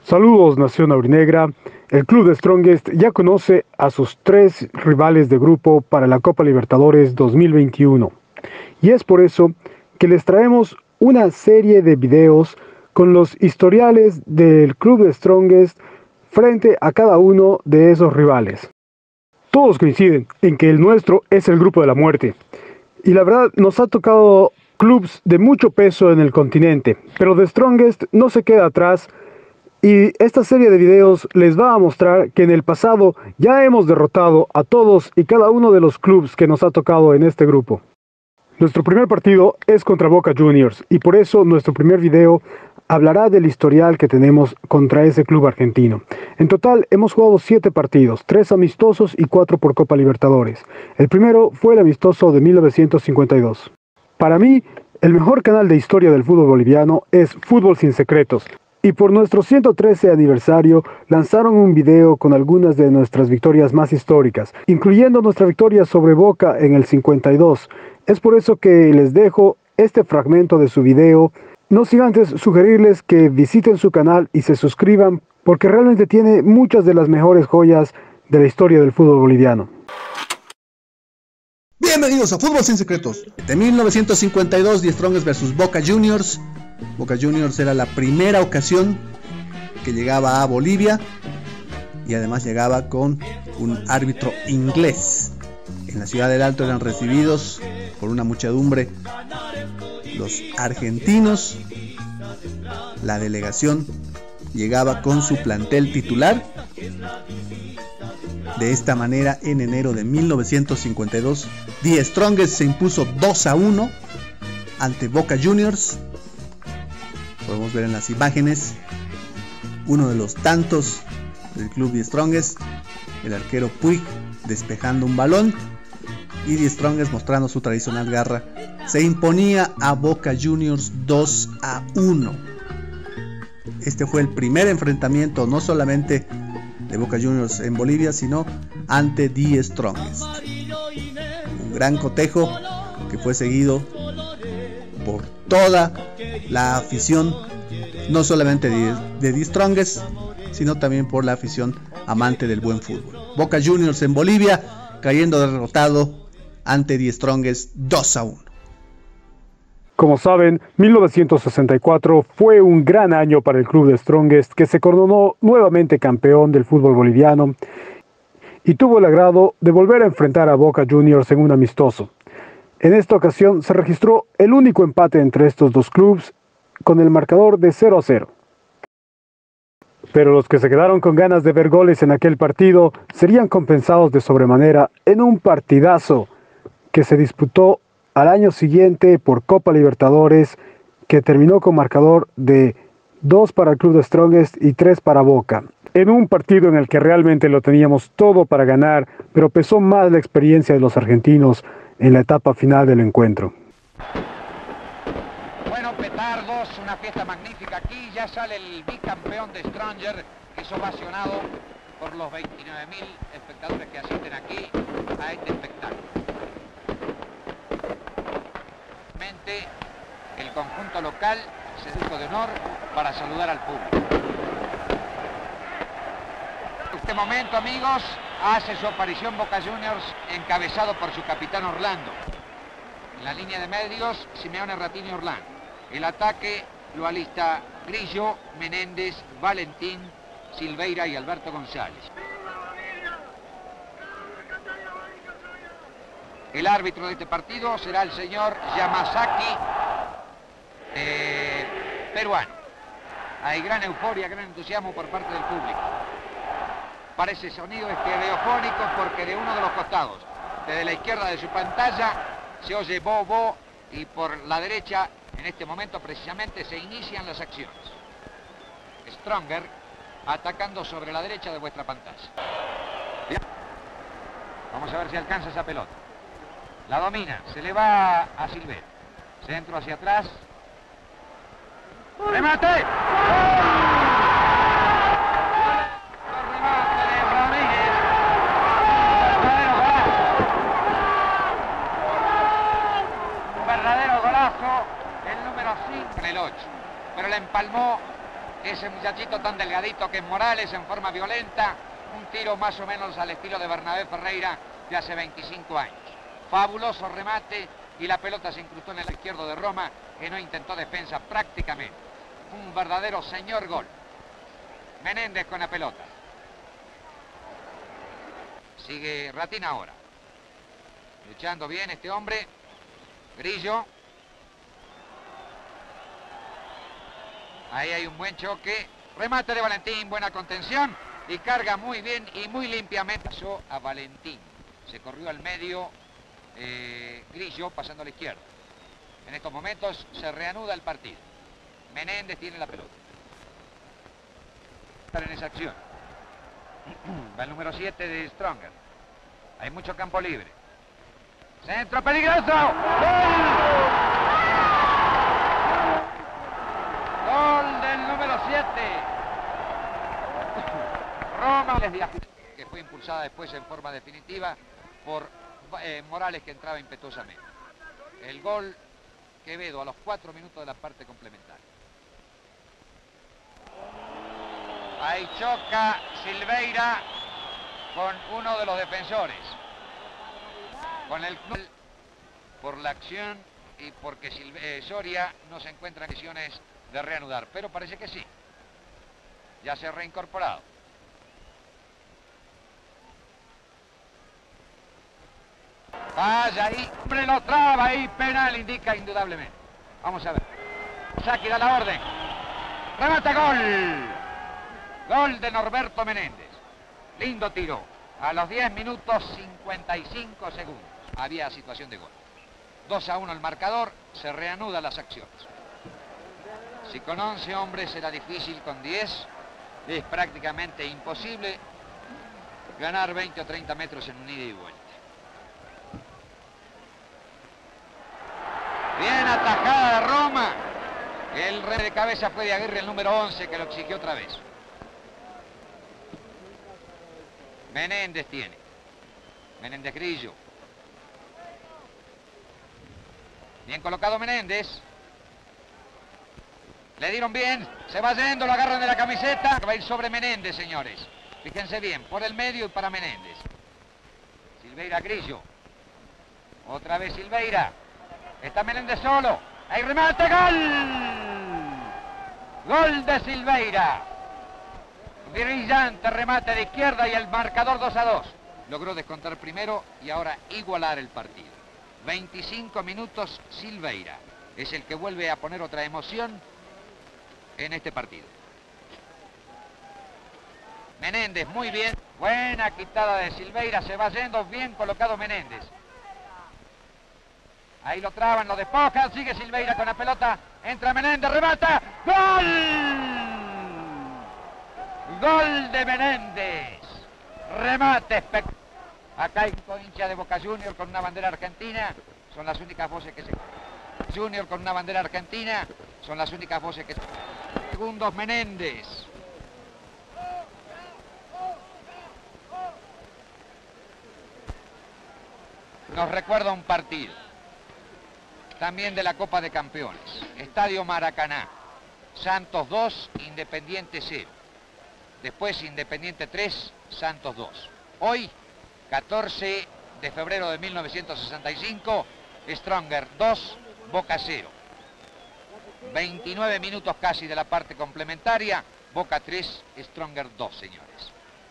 Saludos, Nación Aurinegra. El Club de Strongest ya conoce a sus tres rivales de grupo para la Copa Libertadores 2021. Y es por eso que les traemos una serie de videos con los historiales del Club de Strongest frente a cada uno de esos rivales. Todos coinciden en que el nuestro es el grupo de la muerte. Y la verdad nos ha tocado clubes de mucho peso en el continente, pero The Strongest no se queda atrás. Y esta serie de videos les va a mostrar que en el pasado ya hemos derrotado a todos y cada uno de los clubes que nos ha tocado en este grupo. Nuestro primer partido es contra Boca Juniors y por eso nuestro primer video hablará del historial que tenemos contra ese club argentino. En total hemos jugado 7 partidos, 3 amistosos y 4 por Copa Libertadores. El primero fue el amistoso de 1952. Para mí, el mejor canal de historia del fútbol boliviano es Fútbol Sin Secretos. Y por nuestro 113 aniversario lanzaron un video con algunas de nuestras victorias más históricas, incluyendo nuestra victoria sobre Boca en el 52. Es por eso que les dejo este fragmento de su video, no sin antes sugerirles que visiten su canal y se suscriban, porque realmente tiene muchas de las mejores joyas de la historia del fútbol boliviano. Bienvenidos a Fútbol Sin Secretos. De 1952, The Strongest vs Boca Juniors. Boca Juniors era la primera ocasión que llegaba a Bolivia y además llegaba con un árbitro inglés. En la ciudad del Alto eran recibidos por una muchedumbre los argentinos. La delegación llegaba con su plantel titular. De esta manera, en enero de 1952, The Strongest se impuso 2-1 ante Boca Juniors. Podemos ver en las imágenes uno de los tantos del club The Strongest, el arquero Puig despejando un balón y The Strongest mostrando su tradicional garra. Se imponía a Boca Juniors 2-1. Este fue el primer enfrentamiento no solamente de Boca Juniors en Bolivia, sino ante The Strongest. Un gran cotejo que fue seguido por toda la afición, no solamente de The Strongest, sino también por la afición amante del buen fútbol. Boca Juniors en Bolivia cayendo derrotado ante The Strongest 2-1. Como saben, 1964 fue un gran año para el club de Strongest, que se coronó nuevamente campeón del fútbol boliviano y tuvo el agrado de volver a enfrentar a Boca Juniors en un amistoso. En esta ocasión se registró el único empate entre estos dos clubes con el marcador de 0-0. Pero los que se quedaron con ganas de ver goles en aquel partido serían compensados de sobremanera en un partidazo que se disputó al año siguiente por Copa Libertadores, que terminó con marcador de 2 para el club de Strongest y 3 para Boca. En un partido en el que realmente lo teníamos todo para ganar, pero pesó más la experiencia de los argentinos en la etapa final del encuentro. Bueno, petardos, una fiesta magnífica aquí, ya sale el bicampeón de Stranger, que es ovacionado por los 29.000 espectadores que asisten aquí a este espectáculo. El conjunto local se dijo de honor para saludar al público. En este momento, amigos, hace su aparición Boca Juniors encabezado por su capitán Orlando. En la línea de medios, Simeone, Ratini y Orlando. El ataque lo alista Grillo, Menéndez, Valentín, Silveira y Alberto González. El árbitro de este partido será el señor Yamasaki, peruano. Hay gran euforia, gran entusiasmo por parte del público. Parece sonido estereofónico porque de uno de los costados, desde la izquierda de su pantalla, se oye bo, bo, y por la derecha, en este momento precisamente, se inician las acciones. Stronger atacando sobre la derecha de vuestra pantalla. Bien. Vamos a ver si alcanza esa pelota. La domina, se le va a Silveira. Centro hacia atrás. ¡Remate! ¡Gol! Remate de Ramírez. Verdadero golazo. Un verdadero golazo. El número 5 en el 8. Pero la empalmó ese muchachito tan delgadito que es Morales en forma violenta, un tiro más o menos al estilo de Bernabé Ferreira de hace 25 años. Fabuloso remate y la pelota se incrustó en el izquierdo de Roma, que no intentó defensa prácticamente. Un verdadero señor gol. Menéndez con la pelota. Sigue Ratín ahora. Luchando bien este hombre. Grillo. Ahí hay un buen choque. Remate de Valentín, buena contención. Y carga muy bien y muy limpiamente. Pasó a Valentín. Se corrió al medio Grillo pasando a la izquierda. En estos momentos se reanuda el partido. Menéndez tiene la pelota. En esa acción. Va el número 7 de Stronger. Hay mucho campo libre. Centro peligroso. ¡Gol! Gol del número 7. Roma, que fue impulsada después en forma definitiva por Morales, que entraba impetuosamente. El gol Quevedo a los 4 minutos de la parte complementaria. Ahí choca Silveira con uno de los defensores. Con el por la acción y porque Soria no se encuentra en condiciones de reanudar, pero parece que sí. Ya se ha reincorporado. Vaya ahí, hombre, lo traba ahí, penal indica indudablemente. Vamos a ver. Saki da la orden. Remate, gol. Gol de Norberto Menéndez. Lindo tiro. A los 10 minutos 55 segundos. Había situación de gol. 2-1 el marcador. Se reanudan las acciones. Si con 11 hombres era difícil, con 10 es prácticamente imposible ganar 20 o 30 metros en un ida y vuelta. Bien atajada de Roma. El rey de cabeza fue de Aguirre, el número 11, que lo exigió otra vez. Menéndez tiene. Menéndez Grillo. Bien colocado Menéndez. Le dieron bien. Se va yendo, lo agarran de la camiseta. Va a ir sobre Menéndez, señores. Fíjense bien, por el medio y para Menéndez. Silveira Grillo. Otra vez Silveira. Está Menéndez solo. ¡Hay remate! ¡Gol! ¡Gol de Silveira! Brillante remate de izquierda y el marcador 2-2. Logró descontar primero y ahora igualar el partido. 25 minutos Silveira. Es el que vuelve a poner otra emoción en este partido. Menéndez muy bien. Buena quitada de Silveira. Se va yendo, bien colocado Menéndez. Ahí lo traban, lo despojan, sigue Silveira con la pelota, entra Menéndez, remata, ¡gol! ¡Gol de Menéndez! Remate espectacular. Acá hay un hincha de Boca Junior con una bandera argentina, son las únicas voces que se... Junior con una bandera argentina, son las únicas voces que... Segundos Menéndez. Nos recuerda un partido. También de la Copa de Campeones. Estadio Maracaná. Santos 2, Independiente 0. Después Independiente 3, Santos 2. Hoy, 14 de febrero de 1965, Stronger 2, Boca 0. 29 minutos casi de la parte complementaria, Boca 3, Stronger 2, señores.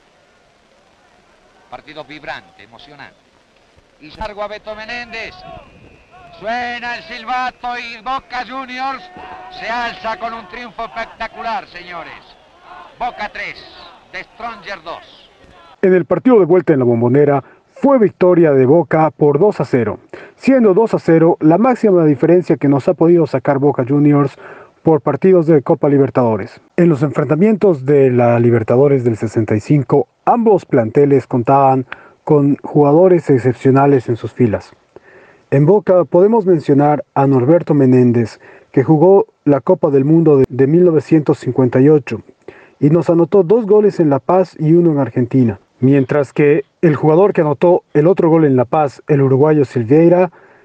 Partido vibrante, emocionante. Y largo a Beto Menéndez. Suena el silbato y Boca Juniors se alza con un triunfo espectacular, señores. Boca 3, de Stronger 2. En el partido de vuelta en la Bombonera fue victoria de Boca por 2-0, siendo 2-0 la máxima diferencia que nos ha podido sacar Boca Juniors por partidos de Copa Libertadores. En los enfrentamientos de la Libertadores del 65, ambos planteles contaban con jugadores excepcionales en sus filas. En Boca podemos mencionar a Norberto Menéndez, que jugó la Copa del Mundo de 1958 y nos anotó 2 goles en La Paz y 1 en Argentina. Mientras que el jugador que anotó el otro gol en La Paz, el uruguayo Silveira,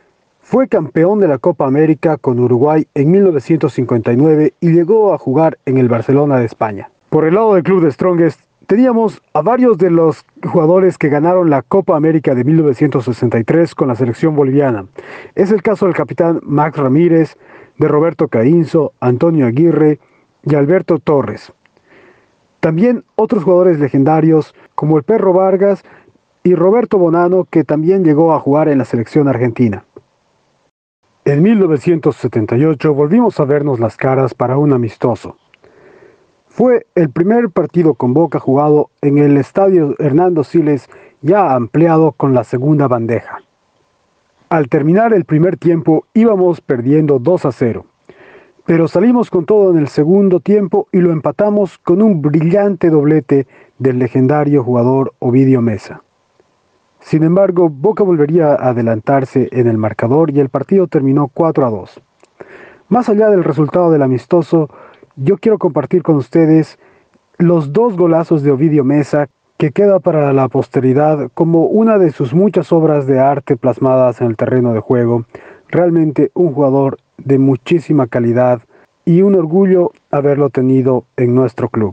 Fue campeón de la Copa América con Uruguay en 1959 y llegó a jugar en el Barcelona de España. Por el lado del club de Strongest, teníamos a varios de los jugadores que ganaron la Copa América de 1963 con la selección boliviana. Es el caso del capitán Max Ramírez, de Roberto Caínzo, Antonio Aguirre y Alberto Torres. También otros jugadores legendarios como el Perro Vargas y Roberto Bonano, que también llegó a jugar en la selección argentina. En 1978 volvimos a vernos las caras para un amistoso. Fue el primer partido con Boca jugado en el estadio Hernando Siles, ya ampliado con la segunda bandeja. Al terminar el primer tiempo íbamos perdiendo 2-0, pero salimos con todo en el segundo tiempo y lo empatamos con un brillante doblete del legendario jugador Ovidio Mesa. Sin embargo, Boca volvería a adelantarse en el marcador y el partido terminó 4-2. Más allá del resultado del amistoso, yo quiero compartir con ustedes los 2 golazos de Ovidio Mesa, que queda para la posteridad como una de sus muchas obras de arte plasmadas en el terreno de juego. Realmente un jugador de muchísima calidad y un orgullo haberlo tenido en nuestro club.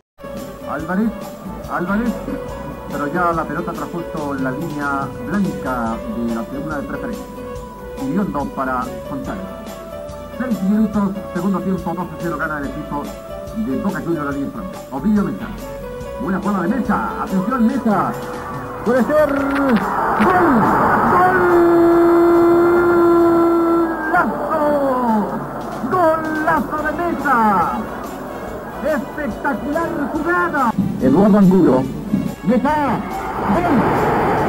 Álvarez, pero ya la pelota traspuesto la línea blanca de la tribuna de preferencia. Iriondo para Fontana. 6 minutos, segundo tiempo, 2-0 gana el equipo de Boca Juniors de Diestro. Ovidio Mesa. Buena jugada de Mesa. Atención, Mesa. Puede ser. ¡Gol! ¡Golazo! ¡Golazo de Mesa! ¡Espectacular jugada! Eduardo Angulo. Mesa. ¡Gol!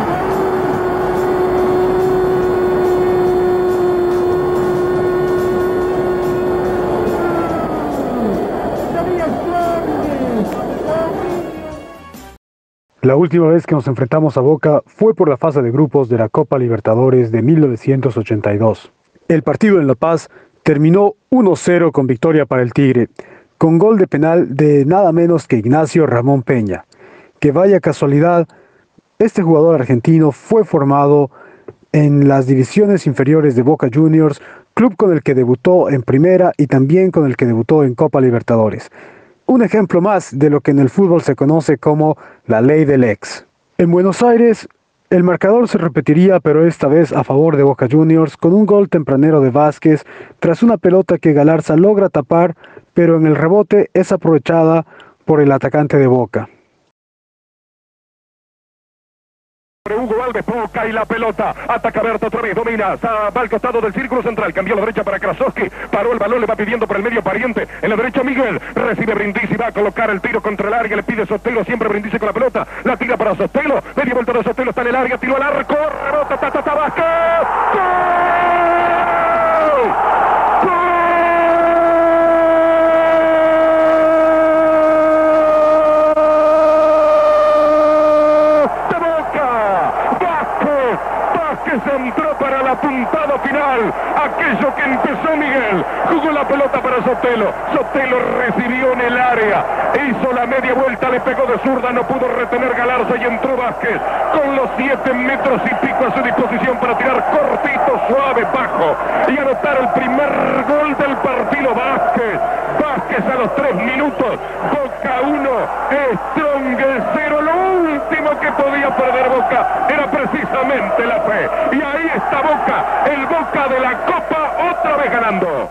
La última vez que nos enfrentamos a Boca fue por la fase de grupos de la Copa Libertadores de 1982. El partido en La Paz terminó 1-0 con victoria para el Tigre, con gol de penal de nada menos que Ignacio Ramón Peña. Que vaya casualidad, este jugador argentino fue formado en las divisiones inferiores de Boca Juniors, club con el que debutó en Primera y también con el que debutó en Copa Libertadores. Un ejemplo más de lo que en el fútbol se conoce como la ley del ex. En Buenos Aires, el marcador se repetiría, pero esta vez a favor de Boca Juniors, con un gol tempranero de Vázquez, tras una pelota que Galarza logra tapar, pero en el rebote es aprovechada por el atacante de Boca. Hugo Alves Boca y la pelota, ataca Berto otra vez, domina, va al costado del círculo central, cambió a la derecha para Krasowski, paró el balón, le va pidiendo por el medio Pariente, en la derecha Miguel, recibe Brindisi, va a colocar el tiro contra el área, le pide Sotelo, siempre Brindisi con la pelota, la tira para Sotelo, media vuelta de Sotelo, está en el área, tiro al arco, rebota, Vázquez, ¡gol! Entró para el apuntado final, aquello que empezó Miguel, jugó la pelota para Sotelo, Sotelo recibió en el área, hizo la media vuelta, le pegó de zurda, no pudo retener Galarza y entró Vázquez, con los 7 metros y pico a su disposición para tirar cortito, suave, bajo, y anotar el primer gol del partido. Vázquez a los 3 minutos, Boca 1, Strongest 0, lo último que podía perder Boca era precisamente la fe, y ahí está Boca, el Boca de la Copa, otra vez ganando.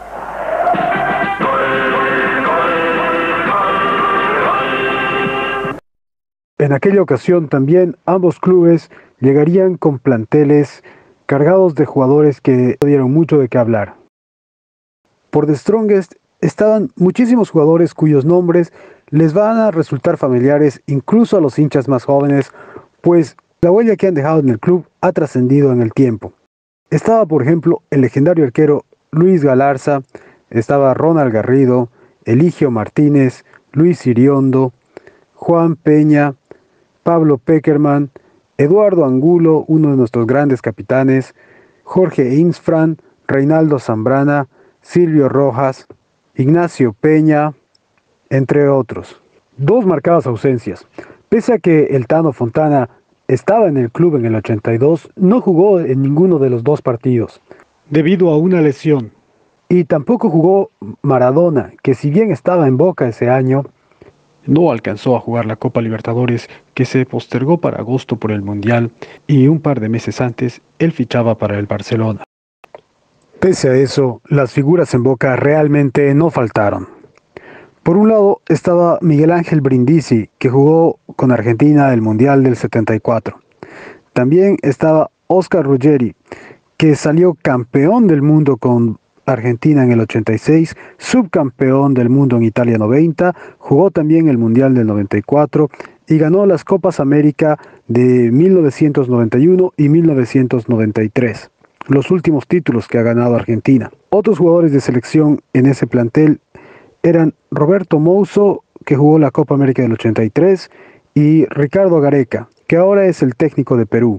En aquella ocasión también ambos clubes llegarían con planteles cargados de jugadores que dieron mucho de qué hablar. Por The Strongest estaban muchísimos jugadores cuyos nombres les van a resultar familiares incluso a los hinchas más jóvenes, pues la huella que han dejado en el club ha trascendido en el tiempo. Estaba, por ejemplo, el legendario arquero Luis Galarza, estaba Ronald Garrido, Eligio Martínez, Luis Iriondo, Juan Peña, Pablo Peckerman, Eduardo Angulo, uno de nuestros grandes capitanes, Jorge Insfran, Reinaldo Zambrana, Silvio Rojas, Ignacio Peña, entre otros. 2 marcadas ausencias. Pese a que el Tano Fontana estaba en el club en el 82, no jugó en ninguno de los 2 partidos. debido a una lesión. Y tampoco jugó Maradona, que si bien estaba en Boca ese año, no alcanzó a jugar la Copa Libertadores, que se postergó para agosto por el Mundial, y un par de meses antes él fichaba para el Barcelona. Pese a eso, las figuras en Boca realmente no faltaron. Por un lado estaba Miguel Ángel Brindisi, que jugó con Argentina el Mundial del 74. También estaba Oscar Ruggeri, que salió campeón del mundo con Argentina en el 86, subcampeón del mundo en Italia 90, jugó también el Mundial del 94 y ganó las Copas América de 1991 y 1993, los últimos títulos que ha ganado Argentina. Otros jugadores de selección en ese plantel eran Roberto Mouso, que jugó la Copa América del 83, y Ricardo Gareca, que ahora es el técnico de Perú.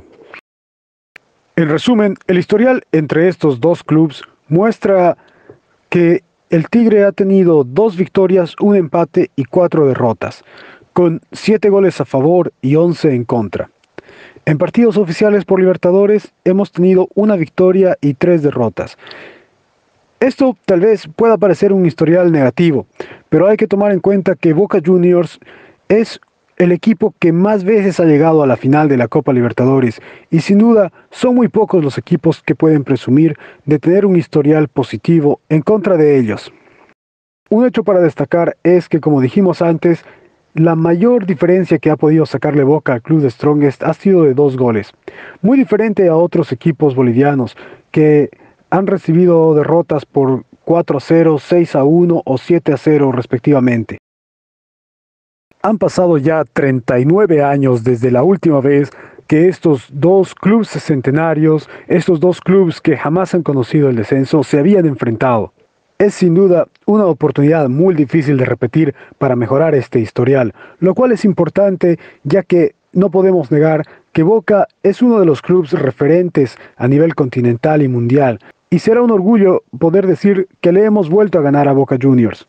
En resumen, el historial entre estos dos clubes muestra que el Tigre ha tenido 2 victorias, 1 empate y 4 derrotas, con 7 goles a favor y 11 en contra. En partidos oficiales por Libertadores hemos tenido 1 victoria y 3 derrotas. Esto tal vez pueda parecer un historial negativo, pero hay que tomar en cuenta que Boca Juniors es el equipo que más veces ha llegado a la final de la Copa Libertadores y sin duda son muy pocos los equipos que pueden presumir de tener un historial positivo en contra de ellos. Un hecho para destacar es que, como dijimos antes, la mayor diferencia que ha podido sacarle Boca al club de Strongest ha sido de 2 goles, muy diferente a otros equipos bolivianos que han recibido derrotas por 4-0, 6-1 o 7-0 respectivamente. Han pasado ya 39 años desde la última vez que estos 2 clubes centenarios, estos 2 clubes que jamás han conocido el descenso, se habían enfrentado. Es sin duda una oportunidad muy difícil de repetir para mejorar este historial, lo cual es importante ya que no podemos negar que Boca es uno de los clubes referentes a nivel continental y mundial, y será un orgullo poder decir que le hemos vuelto a ganar a Boca Juniors.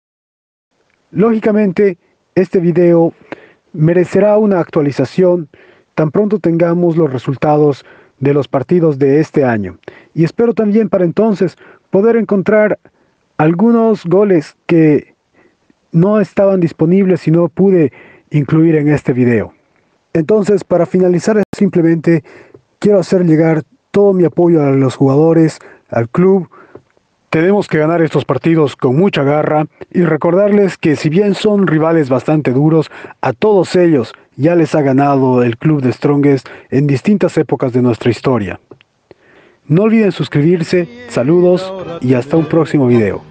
Lógicamente, este video merecerá una actualización tan pronto tengamos los resultados de los partidos de este año. Y espero también para entonces poder encontrar algunos goles que no estaban disponibles y no pude incluir en este video. Entonces, para finalizar, simplemente quiero hacer llegar todo mi apoyo a los jugadores, al club. Tenemos que ganar estos partidos con mucha garra y recordarles que si bien son rivales bastante duros, a todos ellos ya les ha ganado el club de Strongest en distintas épocas de nuestra historia. No olviden suscribirse, saludos y hasta un próximo video.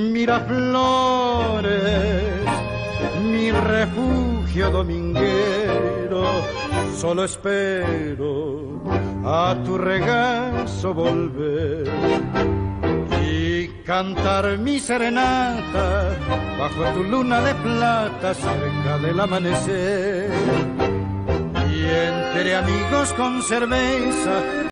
Miraflores, mi refugio dominguero, solo espero a tu regazo volver y cantar mi serenata bajo tu luna de plata cerca del amanecer, y entre amigos con cerveza